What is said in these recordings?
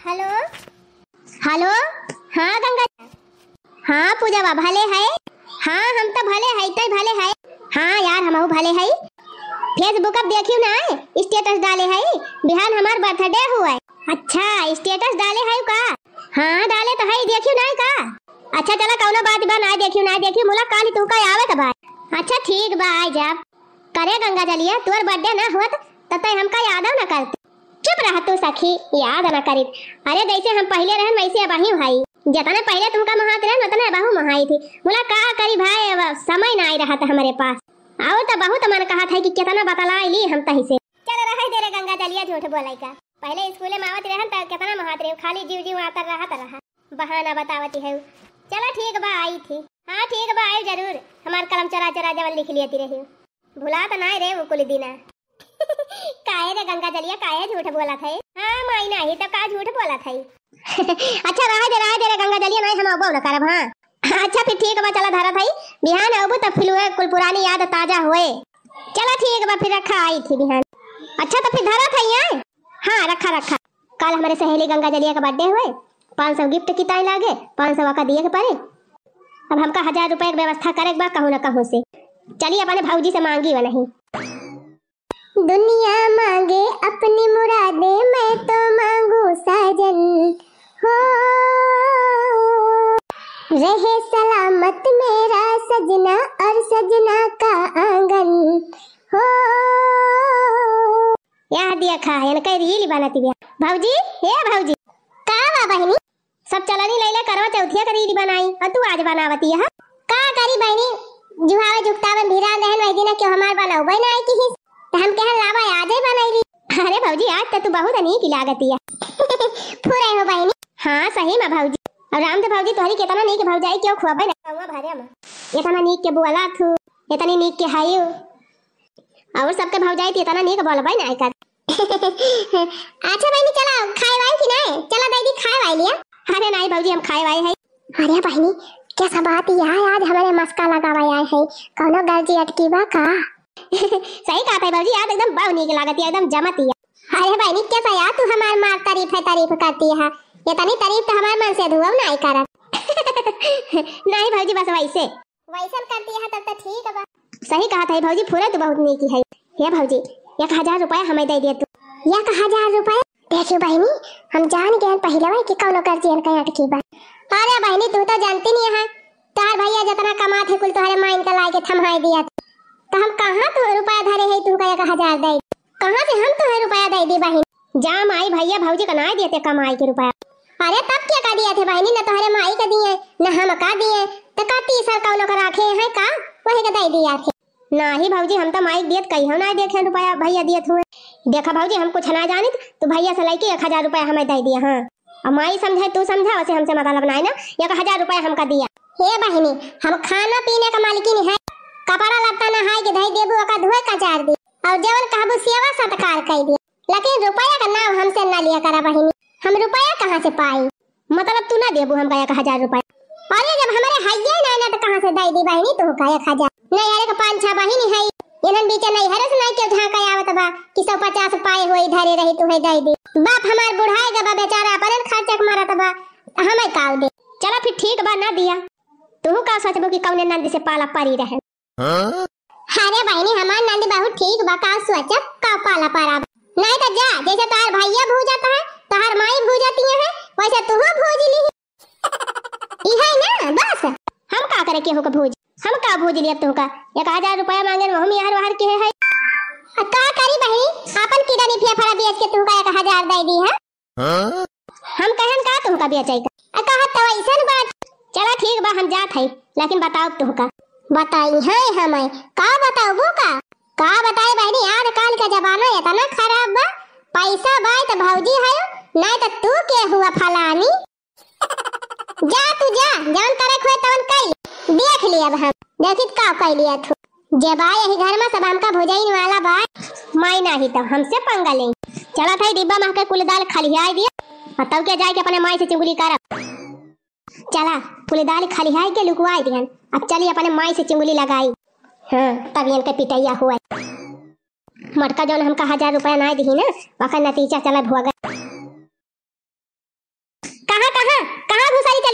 Hello hello. हाँ गंगा। हाँ पूजा बा भले है। हाँ हम तो भले है तो भले है। हाँ यार हम भले है। फेसबुक अब देखियो ना स्टेटस डाले है बिहान हमार बर्थडे हुआ है। अच्छा स्टेटस डाले है का? हाँ डाले तो है देखियो ना का। अच्छा चला कौनो बात बा ना देखियो मुलाकात तू का आवत बा। अच्छा ठीक बा आ जा करे गंगा जलिया तोर बर्थडे ना होत तब हमका याद ना करते। चुप रह तू सखी याद ना करी। अरे जैसे हम पहले रहन वैसे अब ही भाई जितना पहले तुमका महात रहन उतना बहु महाई थी मुला का करी भाई अब समय ना आई रहा था हमारे पास। आओ तो बहुत मन कहा था कि कितना बतला ली हम तही से। चल रहा दे रे गंगा जलिया झूठ बोलाई का। पहले स्कूल में आवत रहन त कितना महात रहे खाली जीव जीव आता रहा बहाना बतावती है। चला ठीक बा आई थी। हाँ ठीक बा आई जरूर हमार कलम चरा चरा जवन लिख लियती रही भुला तो ना रे वो कुल दिना। काहे रे गंगा जलिया काहे झूठ बोला था? हाँ माई नहीं तो का झूठ बोला था? अच्छा रहा दे रे गंगा जलिया नहीं हम अबो न करब। हाँ अच्छा फिर ठीक बा चला धरा थाई बिहान अबो त फिर कुल पुरानी याद ताजा होए। चला ठीक बा फिर रखा आई थी बिहान। अच्छा तो फिर धरा थाई है। हाँ रखा कल हमारे सहेली गंगा जलिया का बर्थडे हुए 500 गिफ्ट की ताई लागे 500 का दिए के पड़े। अब हमका 1000 रुपए की व्यवस्था करे बा कहूं ना कहूं से। चलिए अपने भाऊजी से मांगी व नहीं। दुनिया मांगे अपनी मुरादे मैं तो मांगू साजन हो रहे सलामत मेरा सजना और सजना का आंगन हो। यहाँ दिया खा है कह रील बनाती बिया भाऊजी हे भाऊजी का बा बहनी सब चलनी लैला करवा चौथिया का रील बनाई और तू आज बनावती है का करी बहनी जुहावे जुगतावन भीरा रहन वही दिन क्यों हमार बनाऊ बहन आई की तो हम कहन लावा आज ही बनाई। अरे भाऊजी आज तो तू बहुत अनीक लागती है। पूरे हो बहनी। हाँ सही में भाऊजी और राम तो भाऊजी तोहरी कितना नीक भौजाई क्यों खुआबे ना हुआ भरे में इतना नीक के बुआला थू इतनी नीक के हायो और सबके भौजाई इतना नीक बोलबे ना कर। अच्छा बहनी चला खाए वाई की नहीं चला दीदी खाए वाई लिया। अरे नहीं भाऊजी हम खाए वाई है। अरे बहनी कैसा बात यार आज हमारे मस्का लगावा आए है कौनो गर्जी अटकी बा का। सही कहा था भाऊजी याद एकदम बहुत नीक लागती है एकदम जमती है। अरे बहनी कैसा यार तू हमार मार तारीफ करती है इतनी तारीफ तो हमारे मन से धुआ नहीं करत। नहीं भाऊजी बस वैसे करती है तब तो ठीक है। सही कहा था भाऊजी पूरा तो बहुत नीक है। हे भाऊजी 1000 रुपया हमें दे दे तू 1000 रुपया। देखियो बहनी हम जान गए पहले कि कौनो गर्जियन कहीं अटकी बा। अरे बहनी तू तो जानती नहीं है तार भैया जितना कमाते कुल तुम्हारे माइन का लाके थमाई दिया तो हम कहाँ तो रुपया धरे है तू का 1000 दे कहाँ से हम तुम्हें रुपया दे दी बहन जा माई भैया भाऊजी का ना दिए कमाई के रुपया। अरे तब क्या का दिया थे बहनी न तुम्हारे माई का दिए न हम का दिए तो का 30 कौनो का रखे हैं का वही का दे दिया थे। नहीं भाऊजी हम तो माई दियत कहीं हो ना देखे रुपया भैया दिए हुए। देखा भाऊजी हम कुछ ना जाने तो भैया से लेके 1000 रुपया हमें दे दिया। हाँ और माई समझे तू समझा वैसे हमसे मतलब नहीं ना 1000 रुपया हमका दिया। हे बहनी हम खाना पीने का मालिकिन है कपड़ा लत्ता नहाय के धई देबू का धोए का चार दी और जवन कहबू सेवा सत्कार कर दिया लेकिन रुपया का नाम हमसे ना लिया करा बहनी हम रुपया कहाँ से पाई मतलब तू ना देबू हम 1000 रुपया। अरे जब हमारे हइये ना तो कहाँ से दे दी बहनी तू का 1000 नहीं अरे का 5-6 बहनी है इनन बीच नहीं हरस नहीं क्यों झांका आवत बा कि 150 पाए होई धरे रही तू है दे दी बाप हमार बुढ़ाएगा बा बेचारा अपन खर्चा मारत बा हमें काव दे। चला फिर ठीक बा ना दिया तू का सोचबो कि कौने नंद से पाला पारी रहे। अरे बहनी हमार नंद बहुत ठीक बा का सोचब का पाला पारा नहीं तो जा जैसे तार भैया भू जाता है तार माई भू जाती है वैसे तू भूज ली है ना बस हम का करे के हो का भूज हम का भूज लिया तू का 1000 रुपया मांगे हम यार बाहर के है का करी बहनी अपन कीड़ा नहीं फेफड़ा बेच के तू का 1000 दे दी है। हम कहन का तू का बेचई का कहा तो ऐसन बात। चला ठीक बा हम जात है लेकिन बताओ तू का बताई है हमें का बताओ वो का बताई बहनी आजकल का जमाना इतना खराब बा पैसा बा तो भौजी है नहीं तो तू के हुआ फलानी। जा तू जा जान करे खोए तवन कई देख लिया हम देखित का कई लिया तू जे बा यही घर में सब हमका भुजाइन वाला बा माई नहीं तो हमसे पंगा ले। चला था डिब्बा में के कुल दाल खाली आई दिया और तब के जाए के अपने माई से चुगली करब। चला कुल दाल खाली है के लुकवाई दिहन अब चली अपने माई से चिंगुली लगाई। हाँ तब इनके पिटैया हुआ मटका जौन हमका 1000 रुपया ना दी ना वका नतीजा चला भुआ।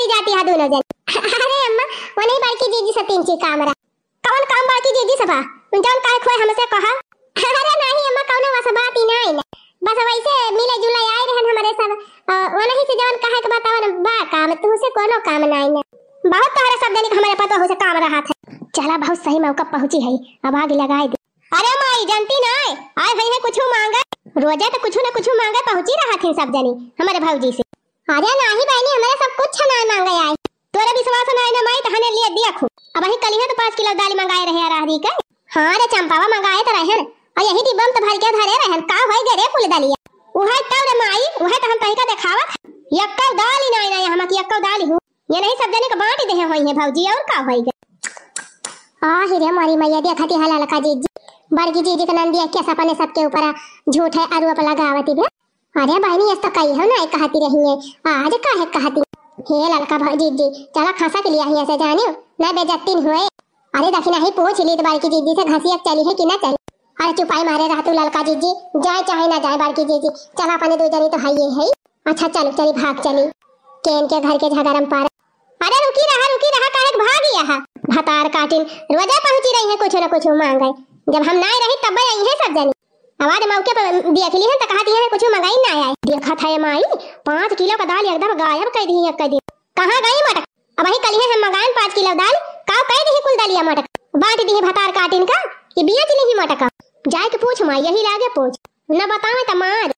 जाती है दोनों जन। अरे अम्मा वो नहीं बड़की जीजी से तीन चीज काम रहा। कौन काम बड़की जीजी से बा? जौन काहे खोए हमसे कहा? अरे नहीं अम्मा कौनो वैसा बात ही नहीं ना। बस वैसे मिले जुले आए रहन हमारे सब वो नहीं से जौन कहे के बतावन बा काम तुमसे कोनो काम नहीं ना। बहुत तोहरा सब दिन हमारे पता हो से काम रहा था। चला बहुत सही मौका पहुंची है अब आगे लगाए दे। अरे माई जानती ना आए भाई है कुछ मांगा रोजे तो कुछ ना कुछ मांगा पहुंची रहा थे सब जनी हमारे भौजी से। अरे नहीं बहनी हमारे सब कुछ ना मांगा आए तोरे विश्वास नहीं ना माई तहने लिए दिया खूब। अब वही कल है तो 5 किलो दाल मंगाए रहे राहरी का। हां रे चंपावा मंगाए तो रहन और यही डिब्बम तो भर के धरे रहन का होई गे रे कुल दालिया उहे तब रे माई उहे तो हम तहिका देखावत यक्का दाल ही नहीं हम की यक्का दाल ही ये नहीं सब जने का बांट दे होई है भौजी और का होई गे। आ रे मारी मैया देखती हलाल का जीजी बड़की जीजी का नंदिया क्या सपने सबके ऊपर झूठ है आरोप लगावती बे। अरे बहनी ऐसा कही हो ना कहती रही है आज काहे कहती हे ललका जीजी चला खासा के लिए ही ऐसे जानियो ना बेइज्जती हुए। अरे दखिना ही पूछ ली तो बड़की जीजी से घसीट चली है कि ना चली। अरे चुपाई मारे रहा तू ललका जीजी जाए चाहे ना जाए बड़की जीजी चला अपने दो जनी तो है। अच्छा चल चली भाग चली केन के घर के झगड़म पार। अरे रुकी रहा काहे भाग गया है भतार काटिन रोजे पहुंची रही है कुछ न कुछ मांगे जब हम ना रही तब आई है सब जनी। आवाज मौके पर देख ली है तो कहती है कुछ मंगाई ना आए। देखा था ये माई 5 किलो का दाल एकदम गायब कर दी एक दिन कहां गई मटक। अब वही कल है हम मंगान 5 किलो दाल का कह दी कुल दालिया मटक बांट दी है भतार काटिन का कि बिया चली ही मटक जाए के पूछ माई यही लागे पूछ न बतावे त मार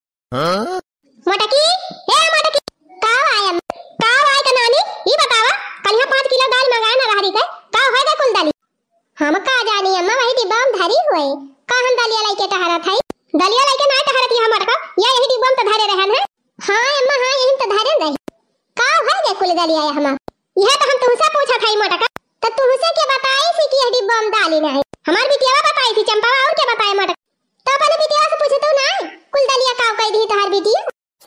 मटकी ए मटकी का आए का नानी ई बतावा कल 5 किलो दाल मंगाना रहरी का होगा कुल दाली हम का जानी अम्मा वही डिब्बा में धरी हुए का हम दलिया लाके टहरा था दलिया लाके ना टहरती हमर का या यही डिब्बा में तो धरे रहन है। हां अम्मा हां यही तो धरे रही का है ये कुल दलिया है हम यह तो हम तुमसे पूछा था मटका तो तुमसे क्या बताई थी कि यह डिब्बा में दाली नहीं हमार बिटिया बताई थी चंपा और क्या बताए मटका तो अपने बिटिया से पूछे तो ना कुल दलिया का कह दी तोहर बिटिया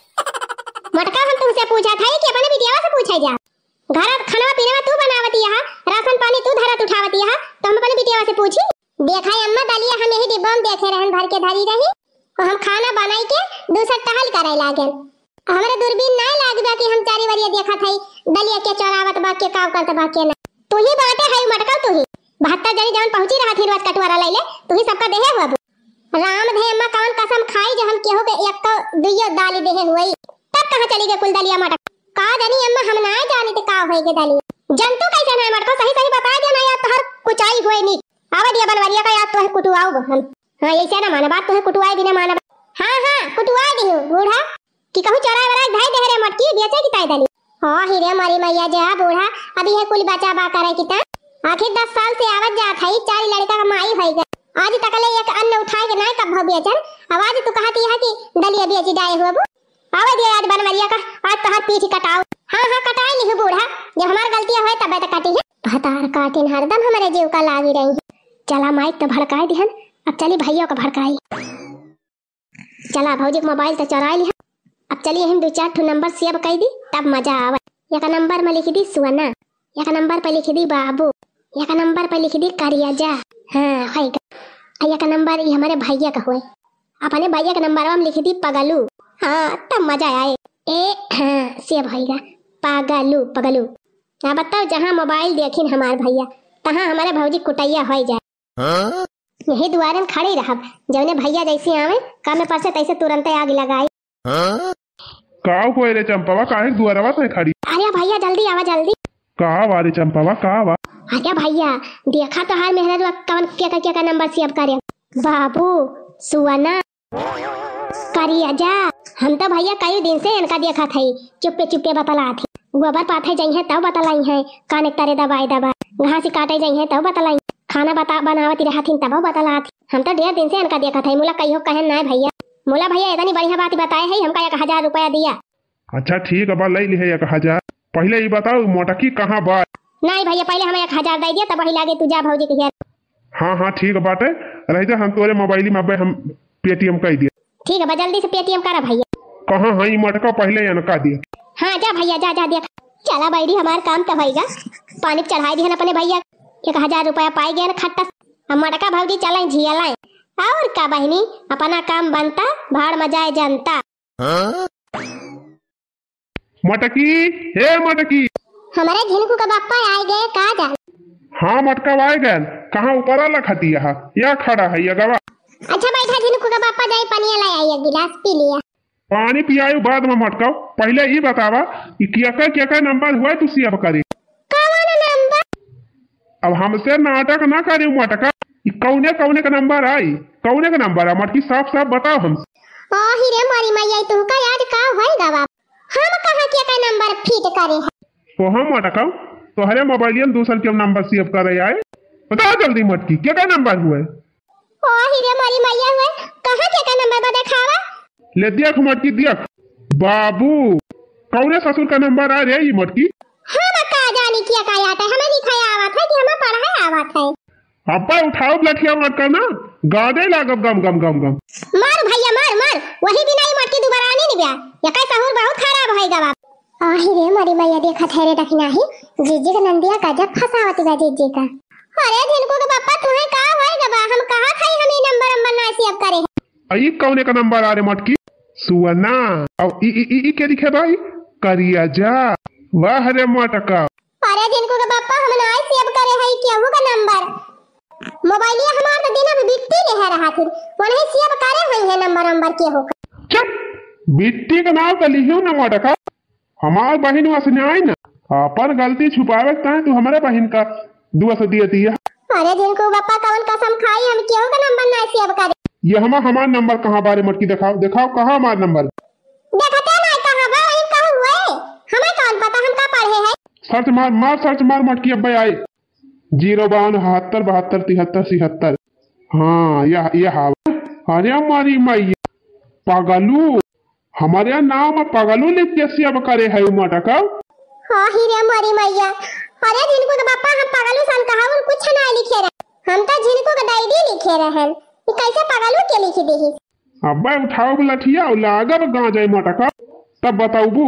मटका हम तुमसे पूछा था कि अपने बिटिया से पूछे जा घर खाना पीना तू बनावती है राशन पानी तू धरत उठावती है तो हम अपने बिटिया से पूछी देखा अम्मा दलिया हम यही डिब्बा में देखे रहन भर के धरी रही और हम खाना बनाई के दूसरा टहल करे लागे हमारे दूरबीन नहीं लागबा कि हम चारी वरिया देखा थई दलिया के चौरावत बा के काव करत बा के ना तू ही बाटे है मटका तू ही 72 जनी जान पहुंची रहा थी रोज कटवारा लैले तू ही सबका देहे हुआ राम धे अम्मा कौन कसम खाई जो हम केहू के एक तो दुइयो दाली देहे हुई तब कहां चली गई कुल दलिया मटका का जानी अम्मा हम ना जानी तो का होएगे दलिया जंतु कैसे ना मटका सही बता दे ना या तो हर कुछ आई हुए नी आवा दिया बनवरिया का याद तो है कुटुआओ हम हां ऐसे ना माने बात तो है कुटुआई भी ना माने हां कुटुआ दी बूढ़ा कि कहू चराय वाला धाई दे रे मटकी बेचे की ताई दली हां हीरे मारी मैया जा बूढ़ा अभी है कुल बचा बा करे की ता आखिर 10 साल से आवत जात है 4 लड़का का माई होई गए आज तक ले एक अन्न उठाए के नहीं कब बेचन आवाज तू कहती है कि दलिया बेची जाए हुआ आवा दिया आज बनवरिया का आज तो हाथ पीठ कटाओ हां कटाई नहीं बूढ़ा जब हमार गलती है तब तो काटी है भतार काटिन हरदम हमारे जीव का लागी रही चला माइक तो भड़काई दिहन अब चली भैया को भड़काई चला भौजी के मोबाइल तो चुरा ली अब चलिए हम 2-4 ठो नंबर सेव कर दी तब मजा आवे। एक नंबर में लिख दी सुवना एक नंबर पे लिख दी बाबू एक नंबर पे लिख दी करियाजा हां होएगा एक नंबर ये हमारे भैया का होए अपने भैया का नंबर में लिख दी पगलू हां तब मजा आए ए हां सेव होएगा पगलू अब बताओ जहां मोबाइल देखिन हमार भैया तहां हमारे भौजी कुटैया हो जाए यही द्वारे में खड़ी रहब जौने भैया जैसे आवे काम में परसे तैसे तुरंत आग लगाई का कोई रे चंपावा काहे दुआरवा पे खड़ी अरे भैया जल्दी आवा जल्दी का वारे चंपावा का वा अरे भैया देखा तो हाल मेहनत कौन क्या नंबर सेव करे बाबू सुवना करियाजा हम तो भैया कई दिन से इनका देखा थी चुप्पे बतला थी गोबर पाथे जाई है तब बतलाई है कान एक तारे दबाई घास काटे जाई है तब बतलाई खाना बनावती रहती तब बतला थी हम तो 1.5 दिन से इनका देखा था मोला कहियो कहे ना भैया मोला भैया इतनी बढ़िया बात बताए है हमका 1000 रुपया दिया। अच्छा ठीक है बा ले ली है 1000 पहले ये बताओ मोटकी कहां बा नहीं भैया पहले हमें 1000 दे दिया तब वही लागे तू जा भौजी के घर हां ठीक बाटे रह जा हम तोरे मोबाइल में हम पेटीएम कर दिया ठीक है जल्दी से पेटीएम करा भैया कहां है मोटका पहले इनका दिया हां जा भैया जा देख चला बैठी हमार काम तो होएगा पानी चढ़ाई दिहन अपने भैया 1000 रुपया पाई गए खट्टा हम मटका भौजी चलाए झिया लाए और का बहनी अपना काम बनता भाड़ मजाए जनता मटकी हे मटकी हमारे झिनकू का बापा आए गए का जान। हाँ मटका आए गए कहाँ ऊपर वाला खाती है या खड़ा है ये गवा। अच्छा बैठा झिनकू का बापा जाए पानी लाई आई गिलास पी लिया। पानी पियायो बाद में मटका पहले ये बतावा कि क्या नंबर हुआ तू सी अब करे। कौन नंबर? अब हमसे नाटक ना करे मटका कौने कौने का नंबर आई कौने का नंबर है मटकी साफ साफ बताओ हमसे। हीरे मारी मैया तू का याद का होएगा बाप हम कहां के नंबर फिट करे है। तो हम मटका तोहरे मोबाइल दूसर के नंबर सेव करे आए बता जल्दी मटकी क्या नंबर हुआ। हीरे मारी मैया हुए कहां के नंबर बता खावा ले देख मटकी देख बाबू कौने ससुर का नंबर आ रे ये मटकी। हम का जानी क्या का आता है हमें लिखाया आवत है कि हमें पढ़ाया आवत है। अब्बा उठाओ लठिया मटका ना गादे लागब गम गम गम गम मार भैया मार मार वही दिन आई मटकी दोबारा आने नहीं ब्या या का सहूर बहुत खराब होएगा बाप। हीरे मारी मैया देखा ठहरे दखना ही जीजी का नंदिया का जब फसावती बा जीजी का। अरे झिनकू के पापा तुम्हें का होएगा बा हम कहां खाई हमें नंबर ना सेव करे आई कौने का नंबर आ रे मटकी सुवना और ई के लिखे भाई करिया जा वाह रे मटका। अरे झिनकू के पापा हम ना सेव करे है केहू का नंबर मोबाइलिया हमार तो दिन में बिट्टी रह रहा फिर वही सेव करे हुई है नंबर के हो। चुप बिट्टी का नाम तो लिखियो ना मटका हमार बहन वसने आई ना अपन गलती छुपावे ता तू हमारे बहन का दुआ से दिए दिया। अरे जिनको पापा कौन कसम खाई हम क्यों का नंबर ना सेव करे। ये हमार नंबर कहां बारे मटकी दिखाओ दिखाओ कहां हमार नंबर देखते ना कहां बा इन कहूं हुए हमें कौन पता हम का पढ़े है। सर्च मार मटकी अब्बे आए 052 72 72 73 77। हाँ ये हावा अरे हमारी माई पागलू हमारे नाम पागलू लिख के सेव करे है मटका। हां हीरे हमारी मैया अरे जिनको के पापा हम पागलू सन कहा और कुछ ना लिखे रहे हम तो जिनको का डायरी लिखे रहे ये कैसे पागलू के लिख देही। अब्बे उठाओ लठिया और लागब गा जाए मटका तब बताऊबू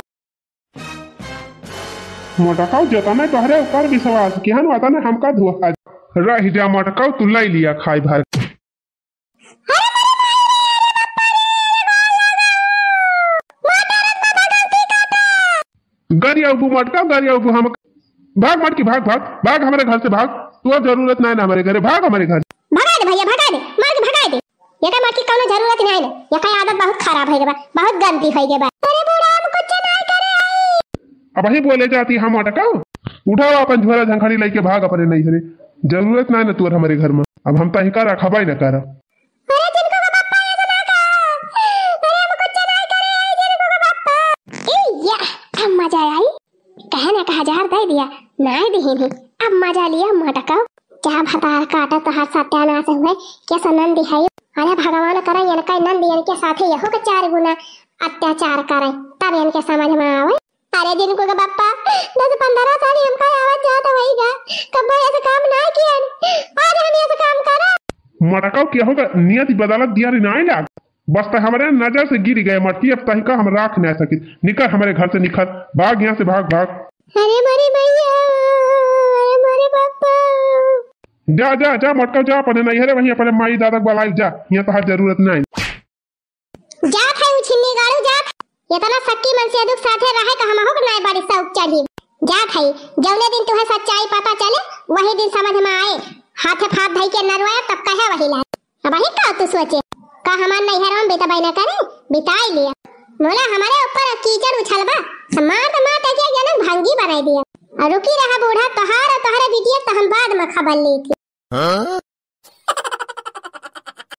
मटका जतना तोहरे ऊपर विश्वास केहन होता ना हमका धोखा रह जा मटका तू ले लिया खाई भर। गरिया उबू मटका गरिया उबू हम भाग मटकी भाग हमारे घर से भाग तू जरूरत नहीं ना हमारे घर भाग हमारे घर भगा दे भैया भगा दे मार के भगा दे ये का मटकी कोनो जरूरत नहीं है ये का आदत बहुत खराब है बहुत गंदी है ये बात। अरे बूढ़ा हम कुछ नहीं करे अब वही बोले जाती हम मटका उठाओ अपन झोरा झंखड़ी लेके भाग अपने नहीं हरे जरूरत नहीं ना तू हमारे घर में अब हम तही कर रखा ना कर। अरे जिनको का पापा ये तो ना का अरे हम कुछ नहीं करे जिनको का पापा ए या अब मजा आई कहे ना कहा जार दे दिया नहीं दही भी अब मजा लिया मटका क्या भतार काटा तो हर सत्यानाश हुए कैसा नंदी है। अरे भगवान करे इनका नंदी इनके साथ यहो के 4 गुना अत्याचार करे तब इनके समझ में आवे। अरे जिनको का बापा 10-15 साल हमका आवाज जाता होएगा कब ऐसा काम ना किया आज हम ऐसा काम करा मटका क्या होगा नियत बदलत दिया नहीं लाग बस तो हमारे नजर से गिर गए मटकी अब तही का हम राख नहीं सके निकल हमारे घर से निकल भाग यहाँ से भाग। अरे मेरी भैया अरे मेरे पापा जा जा जा मटका जा अपने नहीं हरे वहीं अपने माई दादा बुलाई जा यहाँ तो हर जरूरत नहीं जा थे छिन्नी गाड़ू जा इतना सक्की मन से दुख साथे रहे का हम हो नहीं बड़ी सौक चढ़ी जा थे जौने दिन तुम्हें सच्चाई पता चले वही दिन समझ में आए हाथे हाथ धई के नरवाया तब कहे वही ला अब वही का तू सोचे का हमार नहीं है हम बेटा बहना करे बिताई लिया मोला हमारे ऊपर कीचड़ उछलबा मार के जनक भंगी बनाई दिया और रुकी रहा बूढ़ा तोहार बिटिया तो हम बाद में खबर ली थी।